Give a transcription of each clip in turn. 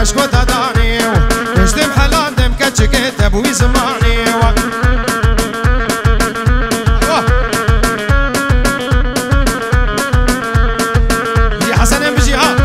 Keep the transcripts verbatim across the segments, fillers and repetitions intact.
عشق دادانی پشتم حلالم کچکت ابوی زمانی يا حسن بجي ها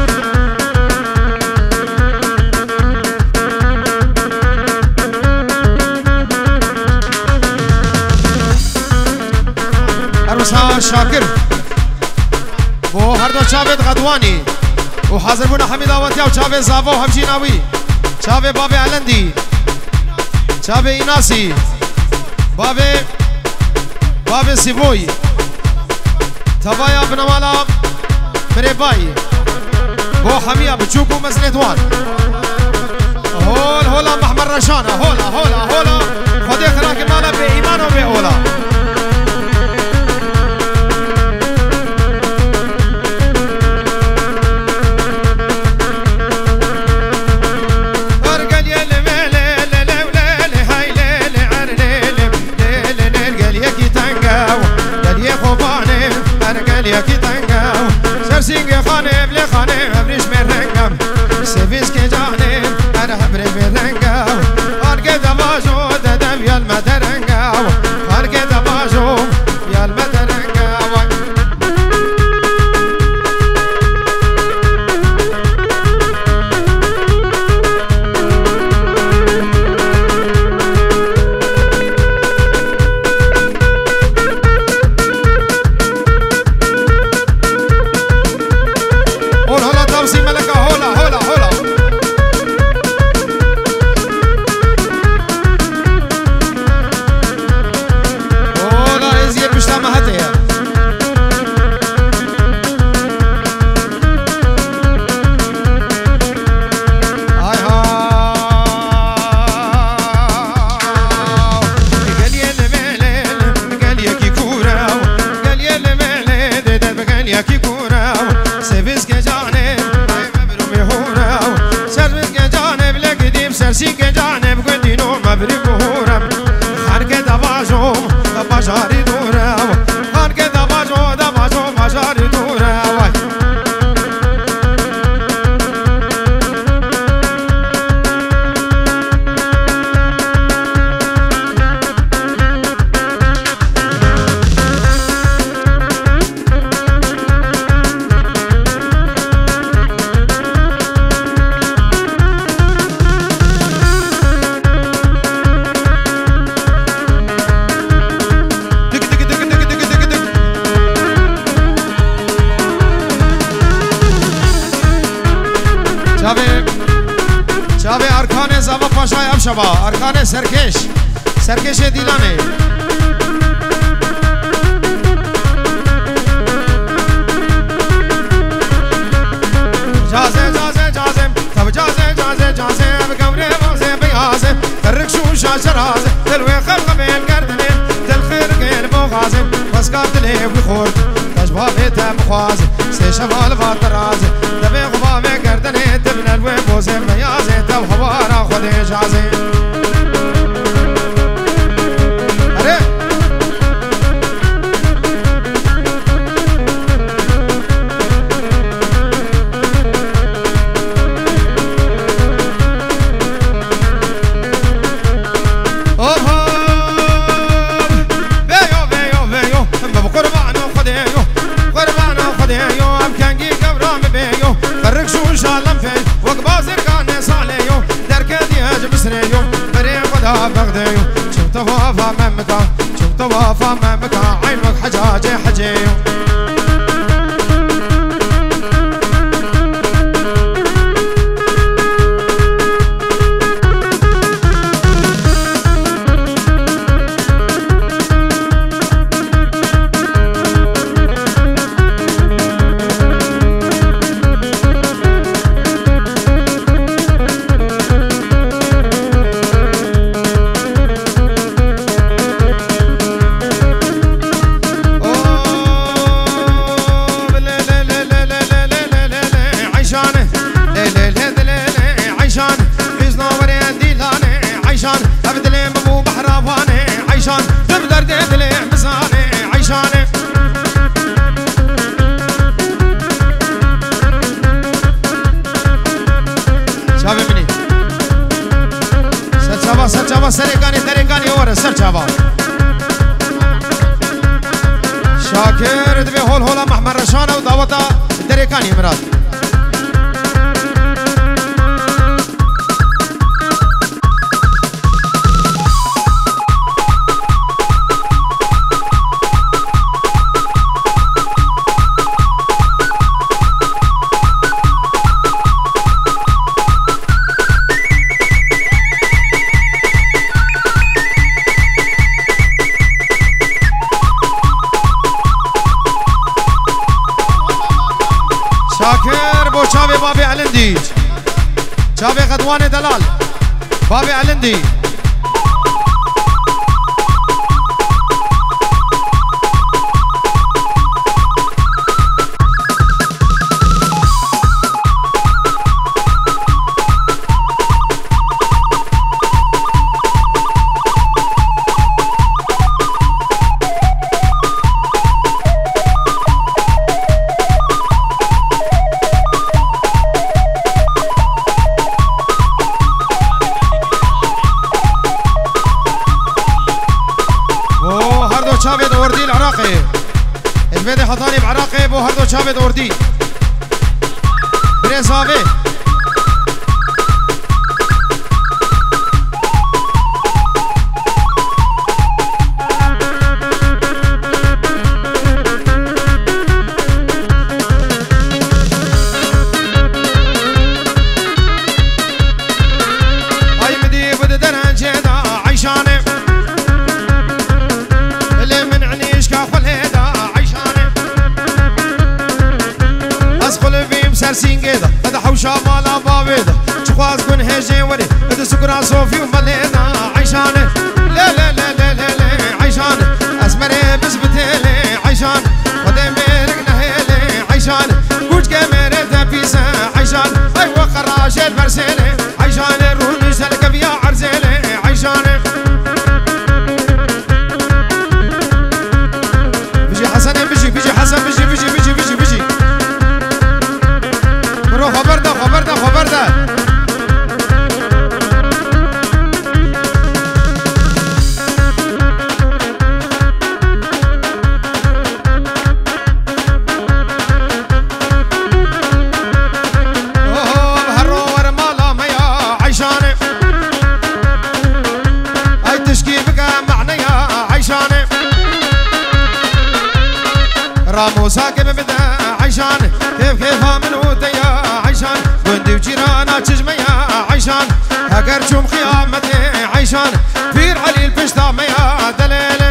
عروسها شاكر بو هردو شابت غدواني وحاضر بونا حميد آواتيا وشابه زافو همجيناوي شابه بابي علندي شابه إناسي بابي بابي سيبوي تبايا بنوالا مريباي بو حمية بتشوكو مزنتوان هول هولا محمد رشانة هولا هولا هولا خدي خلاك مالا بإيمان وبأولا ياكي تنقاو سرسينجي خاني بلي خاني ابريش من رنقام سيفيس كي جاني انا ابري من رنقاو خارقي دباجو ددم يا المدرنقاو خارقي دباجو يا المدرنقاو شبا ارکان سرکش سرکش دیلانه جازه جازه جازه تب جازه جازه جازه بقبره بازه بیازه ترک شوشا شرازه دلوی خلق بین کردنه دل خیر غیر بغازه بس قاتله بخورد تجبابه تبخوازه سی شمال باترازه دبی غبابه کردنه دبن الوی بوزه بیازه تب حوارا خود اجازه Sre بار سر چاوا شاکر دبی هول هولا محمد رشانه و دعوتا درکانی مراد شاكر بو شابي بابي علندي شابي غدواني دلال بابي علندي شابد وردي العراقي البيت حطاني بعراقي بو هردو شابد وردي بريزافي هاي مدي بد دران جدا عيشاني سینگیدا هذا حوشا مالا بابیدا چخواز کن هجی وری هذا سكرا صوفي ومليدا عيشانه لا لا لا لا لا لا عيشانه اسمري بزبتلي عيشان ودي ميرك نهيلي عيشانه كوج كاميرا تبيسا عيشان اي وقراش البرسيلي عيشانه روني سلك بيا عرزيلي عيشانه بيجي حسن بيجي بيجي حسن بيجي بيجي بيجي بيجي بيجي خبر ده خبر ده خبر ده راموسا كيف بدا عيشان كيف كيف من وديا عيشان وندي وجيرانا تجميا عيشان هاجر شوم قيامتي عيشان فير علي البشتا ميا دليل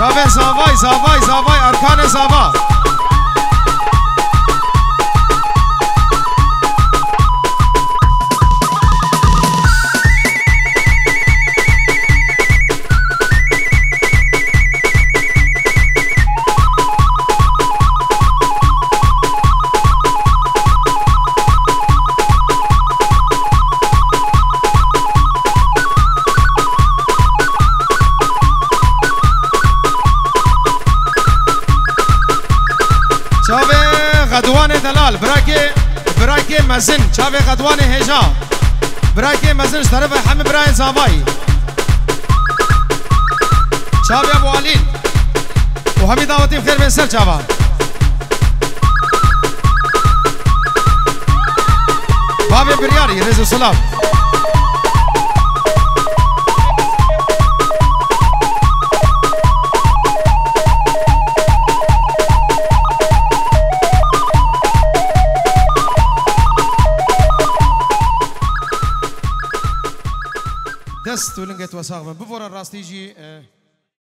چاوه زاوای زاوای زاوای ارکان زاوا غدوان دلال براكي براكي مزن شافي غدوان هجا براكي مزن طرف حمد براين زاواي شافي ابو علي وحميد دعوتي بخير من سر شافا بابي برياري رزق سلام دست ولنقيت وساق من بفور الراس تيجي